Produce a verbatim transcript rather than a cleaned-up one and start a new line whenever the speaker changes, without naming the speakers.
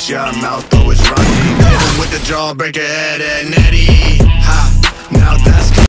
watch your mouth, always running. Hit him with the jawbreaker head and Eddie. Ha, now that's